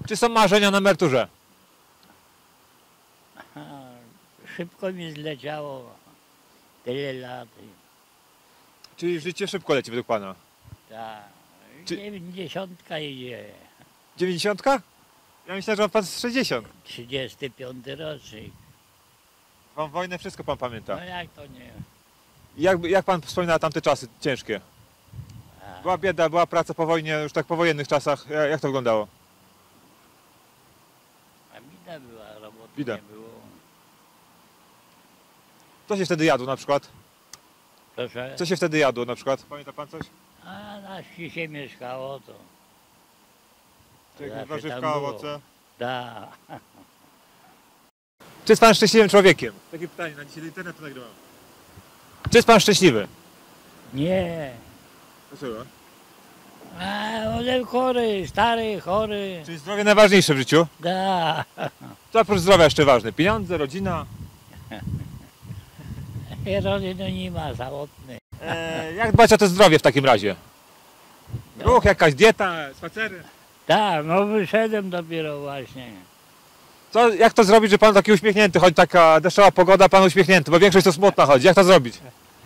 Czy są marzenia na emeryturze? Szybko mi zleciało. Tyle lat. Czyli życie szybko leci według pana? Tak. Czy- 90 idzie. 90? Ja myślę, że ma pan z 60. 35 rocznik. Pan wojnę, wszystko pan pamięta. No jak to nie? Jak pan wspomina tamte czasy ciężkie? Była bieda, była praca po wojnie, już tak po wojennych czasach. Jak to wyglądało? A bida była, roboty Bida. nie było. Co się wtedy jadło na przykład? Proszę? Co się wtedy jadło na przykład? Pamięta pan coś? A na wsi się mieszkało to. Czyli Zawsze warzywka, tam było. owoce. Da. Czy jest pan szczęśliwym człowiekiem? Takie pytanie, na dzisiaj do internetu nagrywam. Czy jest pan szczęśliwy? Nie. Dlaczego? A on chory, stary, chory. Czyli zdrowie najważniejsze w życiu? Da. Co oprócz zdrowia jeszcze ważne? Pieniądze, rodzina? Rodziny nie ma, samotny. Jak dbać o to zdrowie w takim razie? Ruch, jakaś dieta, spacery? Tak, no wyszedłem dopiero właśnie. Jak to zrobić, że pan taki uśmiechnięty, choć taka deszczowa pogoda, pan uśmiechnięty, bo większość to smutna chodzi. Jak to zrobić?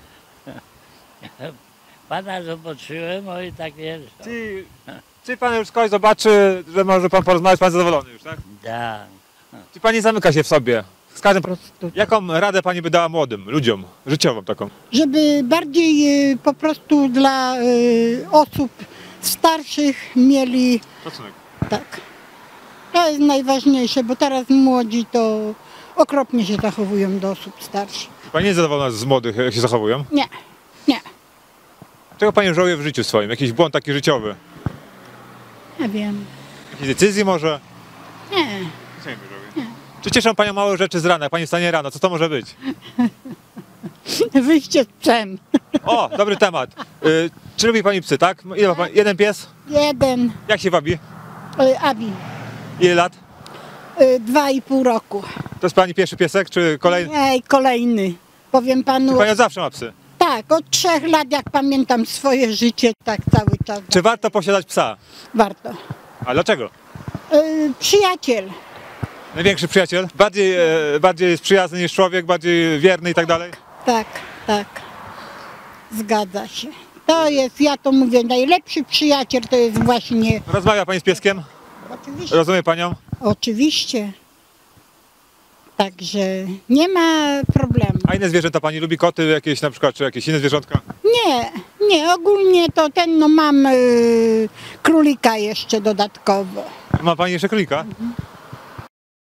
Pana zobaczyłem, no i tak jest. Czy pan już kogoś zobaczy, że może pan porozmawiać, pan zadowolony już, tak? Da. Czy pani zamyka się w sobie? Z każdym... Jaką radę pani by dała młodym ludziom, życiową taką? Żeby bardziej po prostu dla osób starszych mieli, Szacunek. tak, to jest najważniejsze, bo teraz młodzi to okropnie się zachowują do osób starszych. Pani nie jest zadowolona z młodych, jak się zachowują? Nie, nie, Czego pani żałuje w życiu swoim? Jakiś błąd taki życiowy? nie wiem, Jakiejś decyzji może? nie. Czy cieszą panią małe rzeczy z rana? Jak pani wstanie rano, co to może być? Wyjście z psem. O, dobry temat. Czy lubi pani psy, tak? Ile ma pani? Jeden pies? Jeden, Jak się wabi? Abi, Ile lat? 2,5 roku. To jest pani pierwszy piesek, czy kolejny? Ej, kolejny. Powiem panu, Czy pani od zawsze ma psy? tak, od 3 lat, jak pamiętam swoje życie, tak cały czas. Czy warto posiadać psa? Warto. A dlaczego? Przyjaciel. Największy przyjaciel? Bardziej jest przyjazny niż człowiek, bardziej wierny i tak dalej? Tak, tak. Zgadza się. To jest, ja to mówię, najlepszy przyjaciel to jest właśnie... Rozmawia pani z pieskiem? Oczywiście. Rozumie panią? Oczywiście. Także nie ma problemu. A inne zwierzęta pani lubi? Koty jakieś na przykład, czy jakieś inne zwierzątka? Nie, nie, ogólnie to no mam królika jeszcze dodatkowo. Ma pani jeszcze królika?